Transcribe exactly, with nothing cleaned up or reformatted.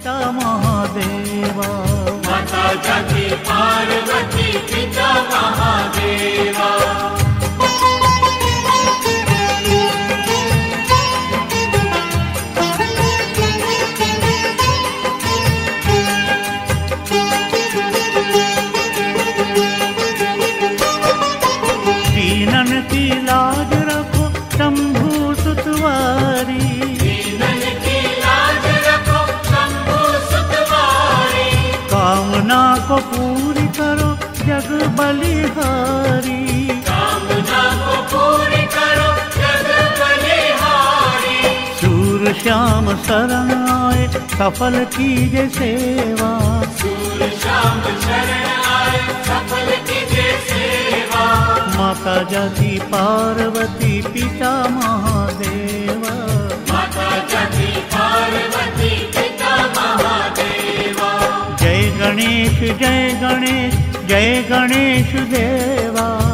पिता महादेवा। माता जाति पार्वती पिता महादेवा। दीनन की लाज रखो शंभु सुतवारी। दीनन की लाज रखो शंभु सुतवारी। कामना को पूरी करो जग बलिहारी। कामना को पूरी करो जग बलिहारी। सूर श्याम शरण आए सफल कीजे सेवा। सूर श्याम शरण आए सफल कीजे सेवा। माता जाति पार्वती पिता महादेवा। माता जाति पार्वती पिता महादेवा। जय गणेश जय गणेश जय गणेश देवा।